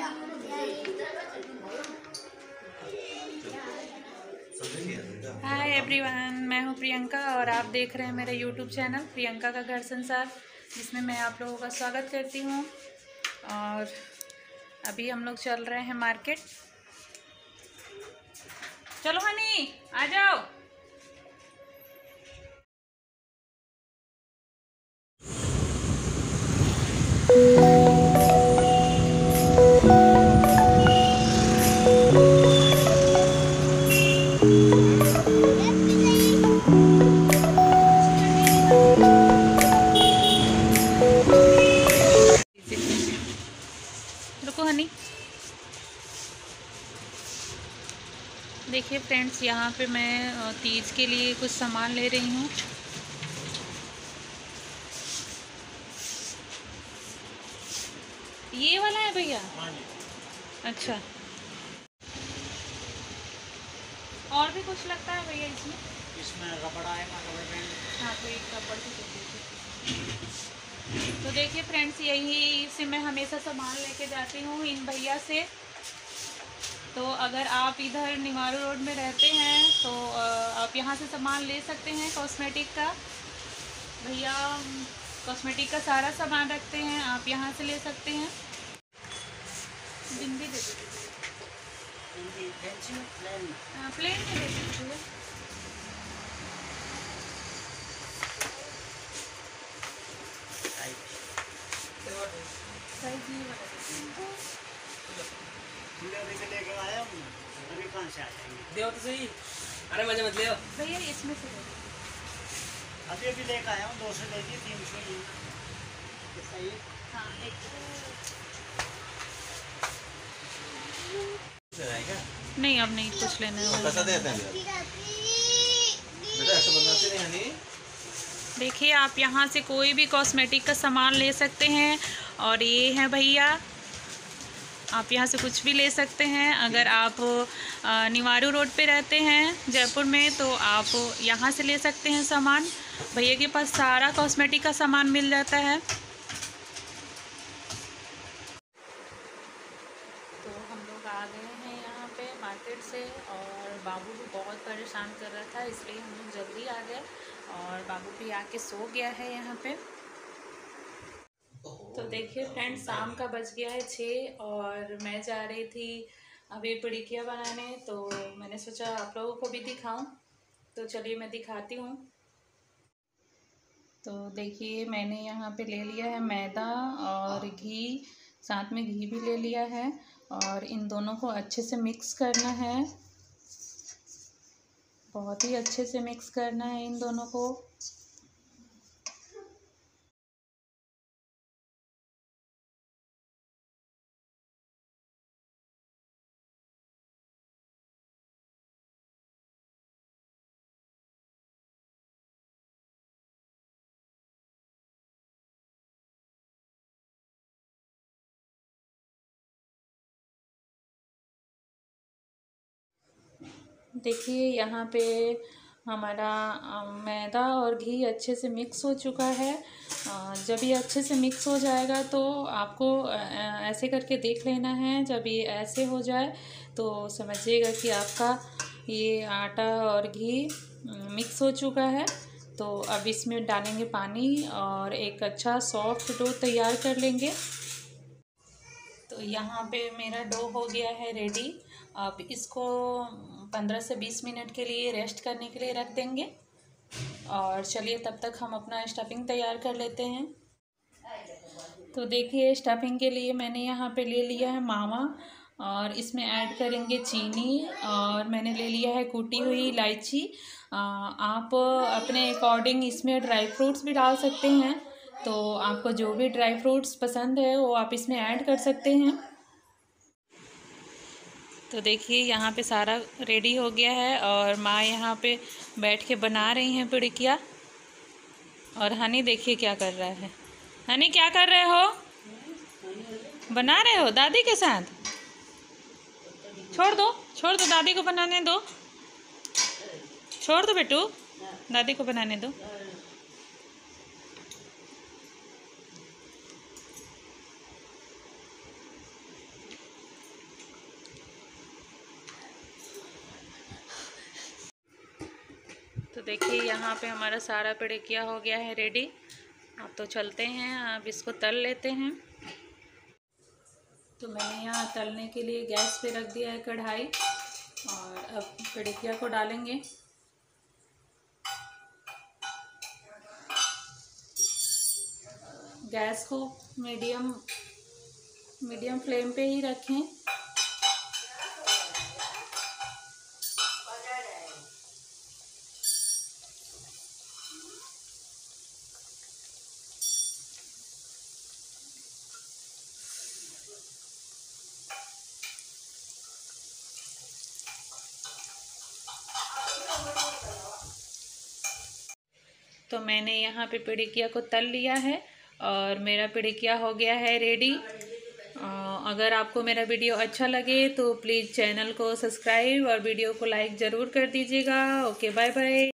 Hi everyone, मैं हूँ प्रियंका और आप देख रहे हैं मेरा यूट्यूब चैनल प्रियंका का घर संसार, जिसमें मैं आप लोगों का स्वागत करती हूँ। और अभी हम लोग चल रहे हैं मार्केट। चलो हनी, आ जाओ। रुको हनी। देखिए फ्रेंड्स, यहाँ पे मैं तीज के लिए कुछ सामान ले रही हूँ। ये वाला है भैया? अच्छा, और भी कुछ लगता है भैया इसमें? इसमें रबड़ आएगा, रबड़ बैंड। हाँ, तो एक रबड़ भी कर दीजिए। तो देखिए फ्रेंड्स, यही से मैं हमेशा सामान लेके जाती हूँ इन भैया से। तो अगर आप इधर निवारू रोड में रहते हैं तो आप यहाँ से सामान ले सकते हैं कॉस्मेटिक का। भैया कॉस्मेटिक का सारा सामान रखते हैं, आप यहाँ से ले सकते हैं। बिंदी दे दीजिए। प्लेन में दे दीजिए। साइज ये वाला लेके आया हूँ, अभी कहाँ से आ जाएंगे? देव तो सही। अरे मजे मत ले भैया, इसमें से दे दीजिए। अभी लेके आया हूँ, 200 ले दी, 300 ही सही। हाँ, एक नहीं, अब नहीं कुछ लेना है। पैसा देते हैं बेटा, ऐसा बनाते नहीं हनी। देखिए, आप यहाँ से कोई भी कॉस्मेटिक का सामान ले सकते हैं। और ये है भैया, आप यहाँ से कुछ भी ले सकते हैं। अगर आप निवारू रोड पे रहते हैं जयपुर में तो आप यहाँ से ले सकते हैं सामान। भैया के पास सारा कॉस्मेटिक का सामान मिल जाता है। तो हम लोग आ गए हैं यहाँ पे मार्केट से, और बाबू भी बहुत परेशान कर रहा था, इसलिए हम लोग जल्दी आ गए। और बाबू भी आके सो गया है यहाँ पे। तो देखिए फ्रेंड्स, शाम का बज गया है 6 और मैं जा रही थी अभी पिड़िकिया बनाने। तो मैंने सोचा आप लोगों को भी दिखाऊं, तो चलिए मैं दिखाती हूँ। तो देखिए, मैंने यहाँ पे ले लिया है मैदा और घी, साथ में घी भी ले लिया है। और इन दोनों को अच्छे से मिक्स करना है, बहुत ही अच्छे से मिक्स करना है इन दोनों को। देखिए यहाँ पे हमारा मैदा और घी अच्छे से मिक्स हो चुका है। जब ये अच्छे से मिक्स हो जाएगा तो आपको ऐसे करके देख लेना है। जब ये ऐसे हो जाए तो समझिएगा कि आपका ये आटा और घी मिक्स हो चुका है। तो अब इसमें डालेंगे पानी और एक अच्छा सॉफ्ट डो तैयार कर लेंगे। तो यहाँ पे मेरा डो हो गया है रेडी। अब इसको 15 से 20 मिनट के लिए रेस्ट करने के लिए रख देंगे। और चलिए तब तक हम अपना स्टफिंग तैयार कर लेते हैं। तो देखिए, स्टफिंग के लिए मैंने यहाँ पे ले लिया है मावा, और इसमें ऐड करेंगे चीनी, और मैंने ले लिया है कूटी हुई इलायची। आप अपने अकॉर्डिंग इसमें ड्राई फ्रूट्स भी डाल सकते हैं। तो आपको जो भी ड्राई फ्रूट्स पसंद है वो आप इसमें ऐड कर सकते हैं। तो देखिए, यहाँ पे सारा रेडी हो गया है और माँ यहाँ पे बैठ के बना रही हैं पिड़िकिया। और हनी देखिए क्या कर रहा है। हनी, क्या कर रहे हो? बना रहे हो दादी के साथ? छोड़ दो दादी को बनाने दो। छोड़ दो बेटू, दादी को बनाने दो। देखिए यहाँ पे हमारा सारा पिड़किया हो गया है रेडी। अब तो चलते हैं, अब इसको तल लेते हैं। तो मैंने यहाँ तलने के लिए गैस पे रख दिया है कढ़ाई, और अब पिड़किया को डालेंगे। गैस को मीडियम फ्लेम पे ही रखें। तो मैंने यहाँ पे पिड़किया को तल लिया है और मेरा पिड़किया हो गया है रेडी। अगर आपको मेरा वीडियो अच्छा लगे तो प्लीज़ चैनल को सब्सक्राइब और वीडियो को लाइक ज़रूर कर दीजिएगा। Okay, bye bye.